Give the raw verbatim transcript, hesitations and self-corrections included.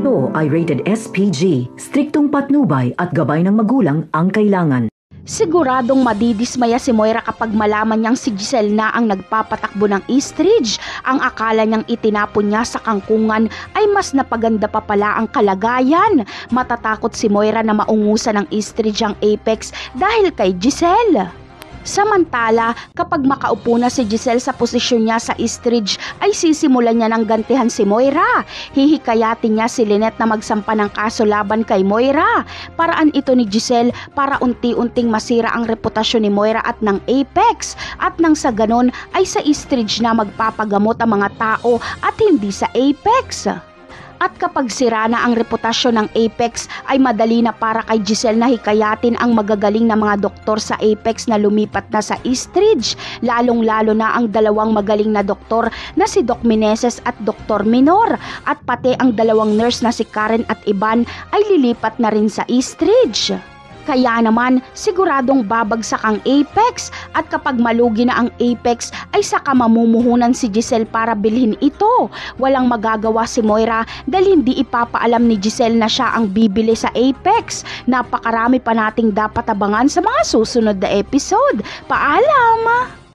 Ito ay rated S P G. Striktong patnubay at gabay ng magulang ang kailangan. Siguradong madidismaya si Moira kapag malaman niyang si Giselle na ang nagpapatakbo ng Eastridge. Ang akala niyang itinapon niya sa kangkungan ay mas napaganda pa pala ang kalagayan. Matatakot si Moira na maungusan ng Eastridge ang Apex dahil kay Giselle. Samantala, kapag makaupo na si Giselle sa posisyon niya sa Eastridge, ay sisimulan niya ng gantihan si Moira. Hihikayatin niya si Lynette na magsampa ng kaso laban kay Moira. Paraan ito ni Giselle para unti-unting masira ang reputasyon ni Moira at ng Apex. At nang sa ganon ay sa Eastridge na magpapagamot ang mga tao at hindi sa Apex. At kapag sira na ang reputasyon ng Apex ay madali na para kay Giselle na hikayatin ang magagaling na mga doktor sa Apex na lumipat na sa Eastridge, lalong-lalo na ang dalawang magaling na doktor na si Doc Meneses at Doktor Minor, at pati ang dalawang nurse na si Karen at Iban ay lilipat na rin sa Eastridge. Kaya naman, siguradong babagsak ang Apex, at kapag malugi na ang Apex ay saka mamumuhunan si Giselle para bilhin ito. Walang magagawa si Moira dahil hindi ipapaalam ni Giselle na siya ang bibili sa Apex. Napakarami pa nating dapat abangan sa mga susunod na episode. Paalam!